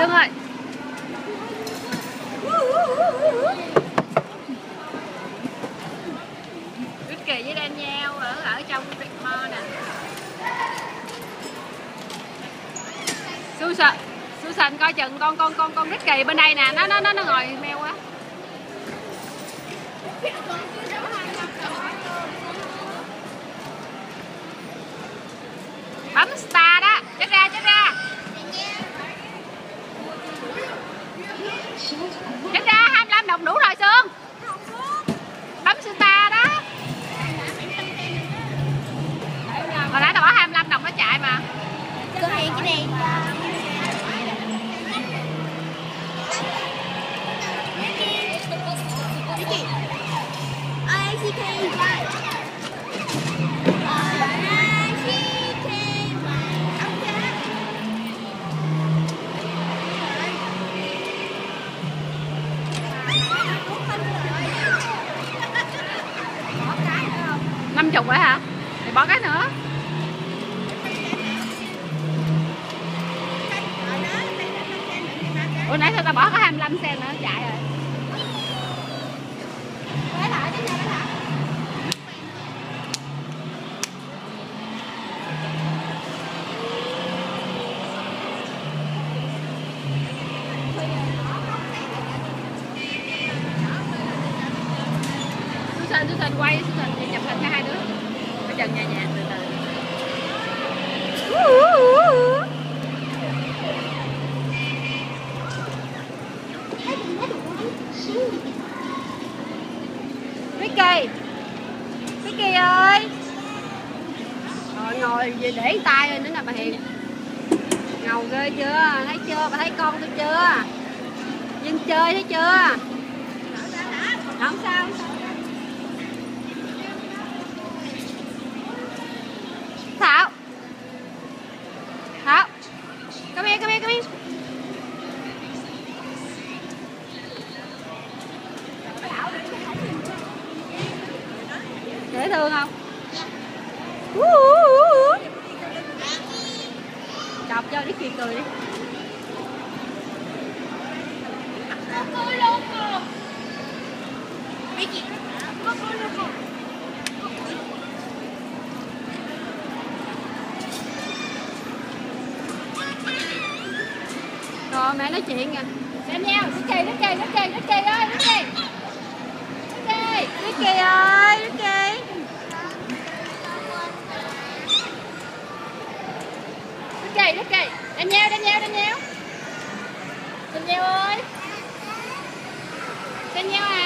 Sương ơi. Ricky với Daniel ở trong Rick Mall nè. Susan coi chừng con Ricky bên đây nè, nó ngồi meo quá. Bấm star đó, chết ra. Chết ra, 25 đồng đủ rồi Sương. Bấm star đó. Hồi nãy tao bỏ 25 đồng nó chạy mà. Cửa hàng cái này. $50 rồi hả? Thì bỏ cái nữa. Ủa nãy sao tao bỏ có 25 cent nữa chạy rồi. Susan quay, Susan chụp hình cho hai đứa. Ở trần nhà từ từ. Vicky ơi. Rồi ngồi về để tay rồi nữa nè bà Hiền. Ngầu ghê chưa? Thấy chưa? Bà thấy con tôi chưa? Dân chơi thấy chưa? Không sao. Thảo. Come here. Dễ thương không? Chọc cho Ricky cười đi. Rồi mẹ nói chuyện kìa. Daniel, Ricky ơi, Ricky. Daniel ơi. Daniel à.